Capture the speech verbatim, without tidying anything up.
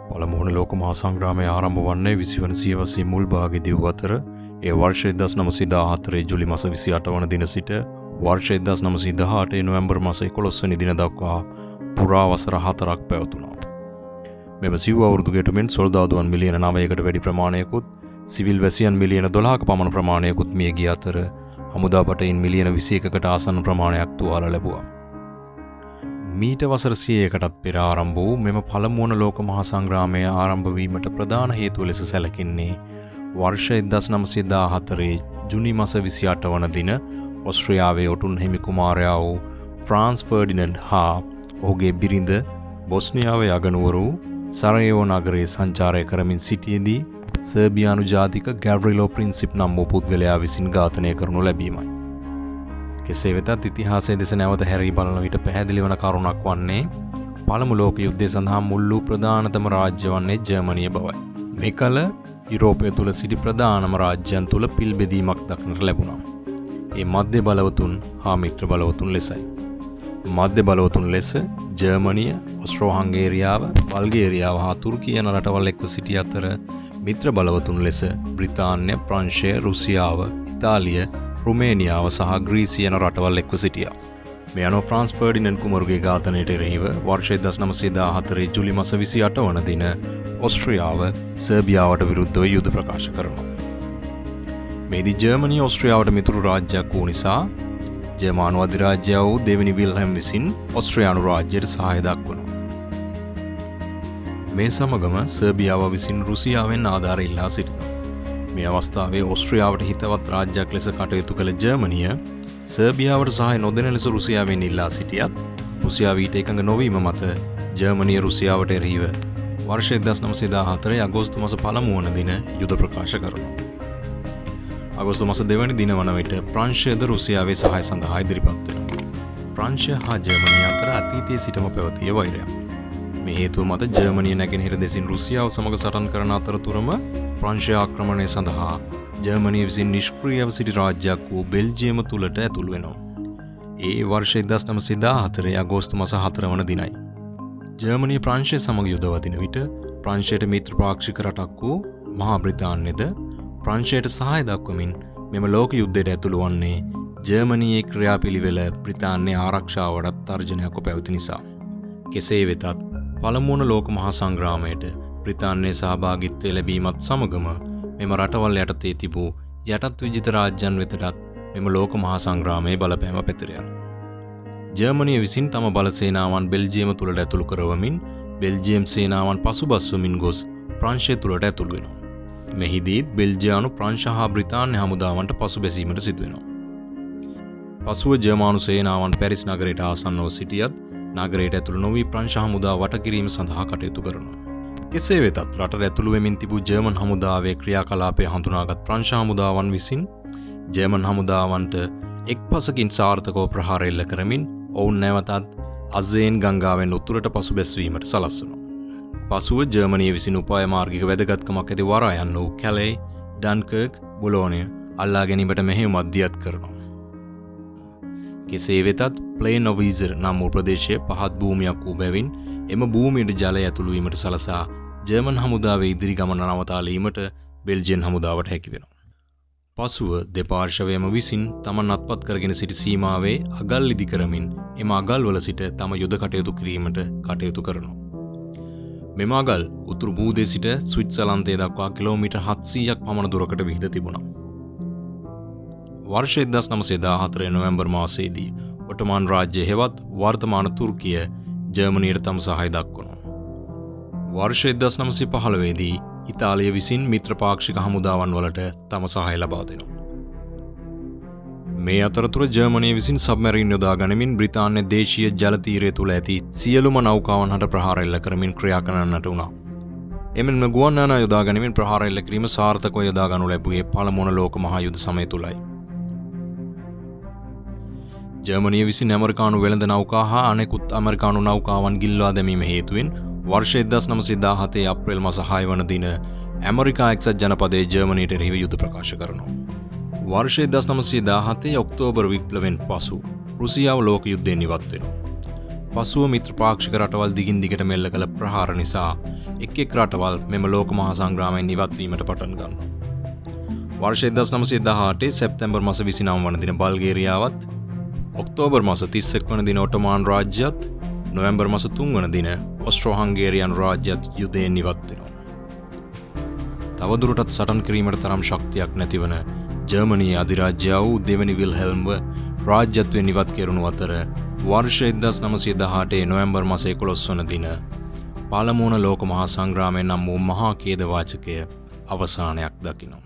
පළමුවන ලෝක මහා සංග්‍රාමය ආරම්භ වන්නේ විසි වන සියවසේ මුල් භාගයේදී වූ අතර ඒ වර්ෂ එක්දහස් නවසිය දාහතර ජූලි මාස විසිඅට වන දින සිට වර්ෂ එක්දහස් නවසිය දහඅට නොවැම්බර් මාස එකොළොස් වෙනි දින දක්වා පුරා වසර හතරක් පැවතුණා. මෙම සිව් අවුරුදු ගැටුමෙන් සොල්දාදුවන් මිලියන නවයකට වැඩි ප්‍රමාණයකුත් සිවිල් වැසියන් මිලියන දොළහක පමණ ප්‍රමාණයකුත් මිය ගිය අතර හමුදා පටයින් මිලියන විසි එකකට ආසන්න ප්‍රමාණයක් තුවාල ලැබුවා. මීට වසර සියයකටත් පෙර ආරම්භ වූ මෙම පළමුවන ලෝක මහා සංග්‍රාමය ආරම්භ වීමට ප්‍රධාන හේතුව ලෙස සැලකෙන්නේ වර්ෂ එක්දහස් නවසිය දාහතර ජුනි මාස විසිඅට වන දින ඕස්ට්‍රියාවේ ඔටුන් හිමි කුමාරයා වූ ෆ්‍රාන්ස් ෆර්ඩිනන්ඩ් හා ඔහුගේ බිරිඳ බොස්නියාවේ අගනුවර වූ සරයේවෝ නගරයේ සංචාරය කරමින් සිටියේදී සර්බියානු ජාතික ගැව්රිලෝ ප්‍රින්සිප් නම් වූ පුද්ගලයා විසින් ඝාතනය කරනු ලැබීමයි. කෙසේ වෙතත් ඉතිහාසයේ දෙස නැවත හැරී බලන විට පැහැදිලි වන කරුණක් වන්නේ පළමු ලෝක යුද්ධය සඳහා මුල් වූ ප්‍රධානතම රාජ්‍ය වන්නේ ජර්මනිය බවයි. මෙකල යුරෝපය තුල සිටි ප්‍රධානම රාජ්‍යයන් තුල පිල්බෙදීමක් දක්නට ලැබුණා. ඒ මධ්‍ය බලවතුන් හා මිත්‍ර බලවතුන් ලෙසයි. මධ්‍ය බලවතුන් ලෙස ජර්මනිය, ඔස්ට්‍රෝ-හංගේරියාව, බල්ගේරියාව හා තුර්කිය යන රටවල් එක්ව සිටි අතර මිත්‍ර බලවතුන් ලෙස බ්‍රිතාන්‍ය, ප්‍රංශය, රුසියාව, ඉතාලිය, රුමේනියාව සහ ග්‍රීසිය යන රටවල් එක්ව සිටියා. මේ අනුව ෆ්‍රාන්ස් ෆර්ඩිනන්ඩ් කුමරුගේ ඝාතනයට එරෙහිව වර්ෂ එක්දහස් නවසිය දාහතර ජූලි මාස විසිඅට වන දින ඕස්ට්‍රියාව සර්බියාවට විරුද්ධව යුද ප්‍රකාශ කරනවා. මේදී ජර්මනිය ඕස්ට්‍රියාවට මිතුරු රාජ්‍යයක් වූ නිසා ජර්මානු අධිරාජ්‍යය වූ දෙවනි විල්හෙම් විසින් ඕස්ට්‍රියානු රාජ්‍යයට සහාය දක්වනවා. මේ සමගම සර්බියාව විසින් රුසියාවෙන් ආධාර ඉල්ලා සිටිනවා. මේ අවස්ථාවේ ඕස්ට්‍රියාවට හිතවත් රාජ්‍යයක් ලෙස කටයුතු කළ ජර්මනිය සර්බියාවට සහාය නොදෙන ලෙස රුසියාවෙන් ඉල්ලා සිටියත් රුසියාව ඊට එකඟ නොවීම මත ජර්මනිය රුසියාවට එරෙහිව වර්ෂ එක්දහස් නවසිය දාහතර අගෝස්තු මාස පළමු වන දින යුද ප්‍රකාශ කරනවා. අගෝස්තු මාස දෙවැනි දින වන විට ප්‍රංශයද රුසියාවේ සහාය සඳහා ඉදිරිපත් වෙනවා. ප්‍රංශය හා ජර්මනිය අතර අතීතයේ සිටම පැවතිය වෛරයක්. මේ හේතුව මත ජර්මනිය නැගෙනහිර දෙසින් රුසියාව සමග සටන් කරන අතරතුරම ප්‍රංශය ආක්‍රමණය සඳහා ජර්මනිය විසින් නිෂ්ක්‍රීයව සිටි රාජ්‍යයක් වූ බෙල්ජියම තුලට ඇතුළු වෙනවා. ඒ වර්ෂ එක්දහස් නවසිය දාහතර අගෝස්තු මාස හතර වන දිනයි. ජර්මනිය ප්‍රංශය සමග යුද වදින විට ප්‍රංශයට මිත්‍ර පාක්ෂික රටක් වූ මහා බ්‍රිතාන්‍යද ප්‍රංශයට සහාය දක්වමින් මෙම ලෝක යුද්ධයට ඇතුළු වන්නේ ජර්මනියේ ක්‍රියාපිළිවෙල බ්‍රිතාන්‍ය ආරක්ෂාවටත් තර්ජනයක් පැවති නිසා. කෙසේ වෙතත් පළමුවන ලෝක මහා සංග්‍රාමයට බ්‍රිතාන්‍යයේ සහභාගීත්වය ලැබීමත් සමගම මෙම රටවල් යටතේ තිබූ යටත් විජිත රාජ්‍යයන් වෙතටත් මෙම ලෝක මහා සංග්‍රාමයේ බලපෑම පැතිර යනවා. ජර්මනිය විසින් තම බල සේනාවන් බෙල්ජියම තුලට ඇතුළු කරවමින් බෙල්ජියම් සේනාවන් පසුබස්වමින් ගොස් ප්‍රංශය තුලට ඇතුළු වෙනවා. මෙහිදීත් බෙල්ජියානු ප්‍රංශ හා බ්‍රිතාන්‍ය හමුදාවන්ට පසුබැසීමට සිදු වෙනවා. පසුව ජර්මානු සේනාවන් පැරිස් නගරයට ආසන්නව සිටියත් නගරයට ඇතුළු නොවී ප්‍රංශ හමුදාව වට කිරීම සඳහා කටයුතු කරනවා. කෙසේ වෙතත් රටට ඇතුළු වෙමින් තිබූ ජර්මන් හමුදාවේ ක්‍රියාකලාපය හඳුනාගත් ප්‍රංශ හමුදාවන් විසින් ජර්මන් හමුදාවන්ට එක් පසකින් සාර්ථකව ප්‍රහාර එල්ල කරමින් ඔවුන් නැවතත් අසේන් ගංගාවෙන් උතුරට පසුබැස්වීමට සලස්වනවා. පසුව ජර්මනිය විසින් උපාය මාර්ගික වැදගත්කමක් ඇති වරායන් වූ කැලේ, ඩන්කර්ක්, බුලෝනිය අල්ලා ගැනීමට මෙහෙයුම් අධ්‍යයත් කරනවා. කෙසේ වෙතත් ප්ලේන් ඔෆ් ඊසර් නම් වූ ප්‍රදේශයේ පහත් භූමියක් වූ බැවින් එම භූමියට ජලය ඇතුළු වීමට සලසා ජර්මන් හමුදාවේ ඉදිරි ගමන නවතාලීමට බෙල්ජියන් හමුදාවට හැකි වෙනවා. පසුව දෙපාර්ශවයම විසින් තමන් අත්පත් කරගෙන සිටි සීමාවේ අගල් ඉදි කරමින් එම අගල්වල සිට තම යුද කටයුතු කිරීමට කටයුතු කරනවා. මෙම අගල් උතුරු භූදේ සිට ස්විට්සර්ලන්තය දක්වා කිලෝමීටර් හත්සීයක් පමණ දුරකට විහිද තිබුණා. වර්ෂ එක්දහස් නවසිය දාහතර නොවැම්බර් මාසයේදී ඔටෝමන් රාජ්‍යය හෙවත් වර්තමාන තුර්කිය ජර්මනියට තම සහාය දක්වනවා. වර්ෂ එක්දහස් නවසිය පහළොව දී ඉතාලිය විසින් මිත්‍ර පාක්ෂික හමුදාවන් වලට තම සහාය ලබා දෙනවා. මේ අතරතුර ජර්මනිය විසින් සබ්මැරින් යොදා ගනිමින් බ්‍රිතාන්‍ය දේශීය ජල තීරය තුල ඇති සියලුම නෞකාවන් හට ප්‍රහාර එල්ල කරමින් ක්‍රියා කරන්නට වුණා. එමෙන්ම ගුවන් යානා යොදා ගැනීමෙන් ප්‍රහාර එල්ල කිරීම සාර්ථකව යොදා ගනු ලැබුවේ පළමුවන ලෝක මහා යුද්ධ සමය තුලයි. ජර්මනිය විසින් ඇමරිකානු වෙළඳ නෞකා හා අනෙකුත් ඇමරිකානු නෞකාවන් ගිල්වා දැමීම හේතුවෙන් වර්ෂ එක්දහස් නවසිය දාහතර අප්‍රේල් මාස හය වන දින ඇමරිකා එක්සත් ජනපදයේ ජර්මනියට එරෙහිව යුද ප්‍රකාශ කරනවා. වර්ෂ එක්දහස් නවසිය දාහතර ඔක්තෝබර් විප්ලවයෙන් පසු රුසියාව ලෝක යුද්ධයෙන් ඉවත් වෙනවා. පසුව මිත්‍ර පාක්ෂික රටවල් දිගින් දිගට මෙල්ල කළ ප්‍රහාර නිසා එක් එක් රටවල් මෙම ලෝක මහා සංග්‍රාමයෙන් ඉවත්වීමට පටන් ගන්නවා. වර්ෂ එක්දහස් නවසිය දහඅටේ සැප්තැම්බර් මාස විසිනව වන දින බල්ගේරියාවත්, ඔක්තෝබර් මාස තිස් එක් වන දින ඔටෝමාන් රාජ්‍යයත්, නොවැම්බර් මාස තුන් වන දින ඔස්ට්‍රෝ-හංගේරියානු රාජ්‍යයත් යුද්ධයෙන් ඉවත් වෙනවා. තවදුරටත් සටන් කිරීමට තරම් ශක්තියක් නැතිවන ජර්මනියේ අධිරාජ්‍ය වූ දෙවනි විල්හෙල්ම්ව රාජ්‍යත්වයෙන් ඉවත් කෙරුණු අතර වර්ෂ එක්දහස් නවසිය දහඅටේ නොවැම්බර් මාස එකොළොස් වන දින පළමුවන ලෝක මහා සංග්‍රාමය නම් වූ මහා ඛේදවාචකය අවසානයක් දකිනවා.